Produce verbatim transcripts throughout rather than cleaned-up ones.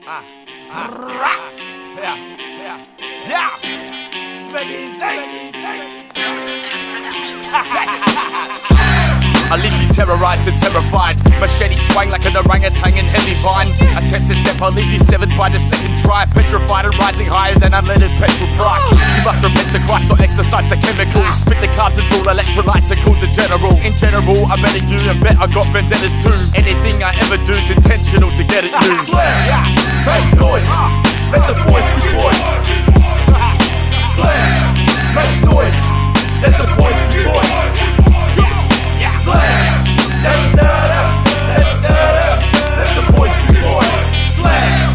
Ah, ah, ah, yeah, yeah, yeah. Smegz, I leave you terrorized and terrified. Machete swang like an orangutan in heavy vine. Attempt to step, I'll leave you severed by the second try. Petrified and rising higher than unleaded petrol price. You must repent to Christ or exercise the chemicals. Spit the carbs and draw electrolytes and call the general. In general, I better you and bet I got vendettas too. Anything I ever do is intentional to get at you. Slam, make noise, let the boys be boys. Slam, make noise, let the boys be boys. Slam, let the boys be boys. Slam,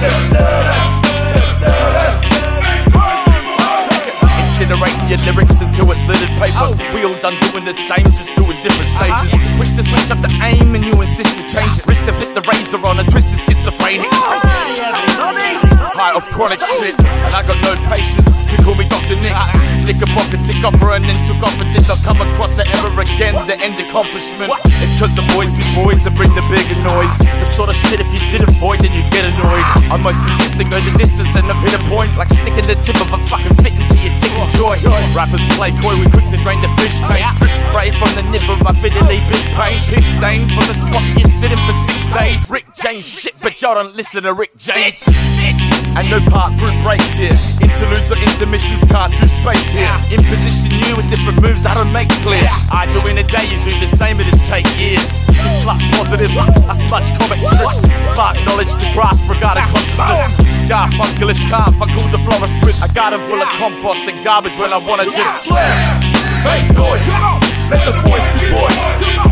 incinerating your lyrics until it's littered paper. We all done doing the same, just doing different stages. Quick to switch up the aim and you insist to change it. Wrist to flip the razor on a twisted schizophrenic. High off chronic shit, and I got no patience. You call me Doctor Nick. Nick a pocket, tick off her and then took off and did not come across it ever again. The end accomplishment. It's cause the boys be boys that bring the bigger noise. The sort of shit if you did avoid then you get annoyed. I'm most persistent, go the distance and I've hit a point. Like sticking the tip of a fucking fit into your dick and joy. Rappers play coy, we quick to drain the fish tank. Drip spray from the nip of my fiddly big pain. Piss stain from the spot you're sitting for six days. Rick James shit, but y'all don't listen to Rick James. And no part through breaks here. Interludes or intermissions can't do space here. In position you with different moves I don't make clear. I do in a day, you do the same, it'd take years. You slut positive, I smudge comic strips. Spark knowledge to grasp regarding consciousness. Garfunkelish can't fuck all the florist with. I got 'em full of compost and garbage when I wanna just slam, make noise, let the boys be boys.